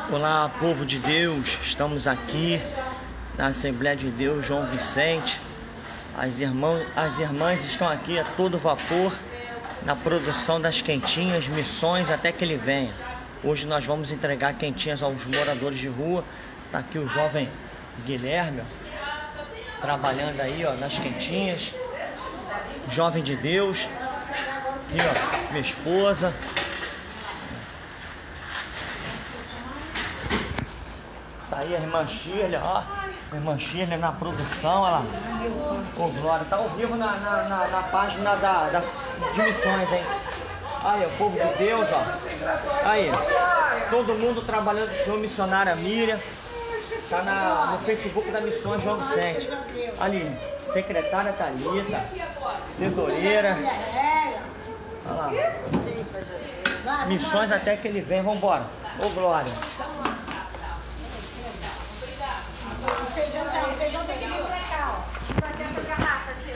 Olá, povo de Deus, estamos aqui na Assembleia de Deus João Vicente. As irmãs estão aqui a todo vapor na produção das quentinhas, missões até que ele venha. Hoje nós vamos entregar quentinhas aos moradores de rua. Está aqui o jovem Guilherme, ó, trabalhando aí, ó, nas quentinhas. Jovem de Deus. Aqui, ó, minha esposa. Tá aí a irmã Shirley, ó. A irmã Shirley na produção, olha lá. Ô, Glória, tá ao vivo na página de missões, hein? Aí, o povo de Deus, ó. Aí, todo mundo trabalhando com o senhor missionária Miriam. Tá no Facebook da Missões João Vicente. Ali, secretária Thalita, tesoureira. Olha lá. Missões até que ele vem, vambora. Ô, Glória. O feijão tem que vir pra cá, ó. Vai ter essa garrafa aqui.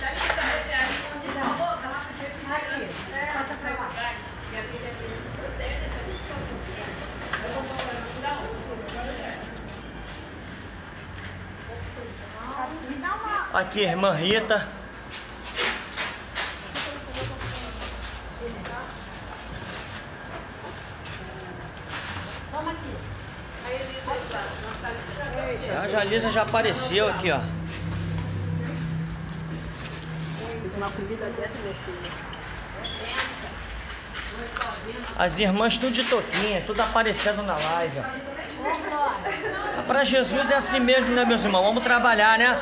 Aqui. Passa pra lá. Aqui, irmã Rita. Vamos aqui. A Jalisa já apareceu aqui, ó. Fiz uma comida dessa, minha filha. As irmãs tudo de toquinha, tudo aparecendo na live, ó. Pra Jesus é assim mesmo, né, meus irmãos? Vamos trabalhar, né?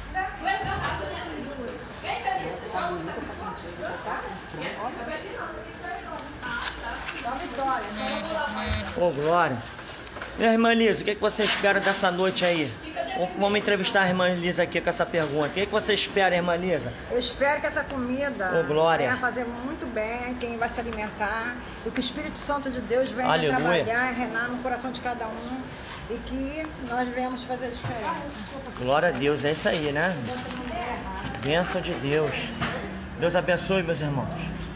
Ô, Glória. E a irmã Lisa, o que você espera dessa noite aí? Vamos entrevistar a irmã Lisa aqui com essa pergunta. O que você espera, irmã Lisa? Eu espero que essa comida venha fazer muito bem quem vai se alimentar e que o Espírito Santo de Deus venha trabalhar e reinar no coração de cada um e que nós venhamos fazer a diferença. Glória a Deus, é isso aí, né? Bênção de Deus. Deus abençoe, meus irmãos.